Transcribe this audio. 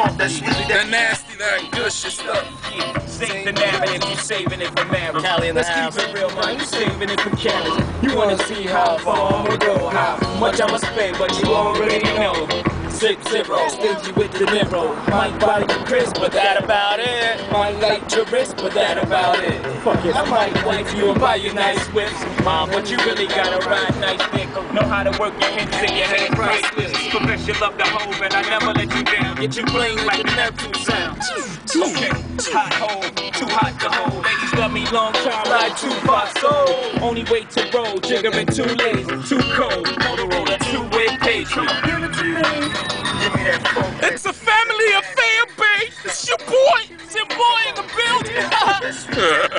That nasty, that good shit stuff. Yeah, save the narrative, you saving it for marriage. Cali in the Let's house. keep it real, man, you saving it for carriage. You wanna see how far I'ma go, how much I'ma spend, but you already know. 6-0, stingy with the Niro. Might buy you crisp, but that about it. Might light your wrist, but that about it. Fuck it, I might wife you and buy you nice whips. Mom, but you really gotta ride nice dick. Know how to work your hips and your head priceless. Profess your love to hold, and I never let you down. Get you bling like a Neptune sound. Okay, hot hole, too hot to hold. Ladies love me long time like Tupac soul. Only way to roll, jigger and too lazy, too cold. Motorola, two-way page. Give it to me. Give me that phone. It's a family affair, babe. It's your boy in the building.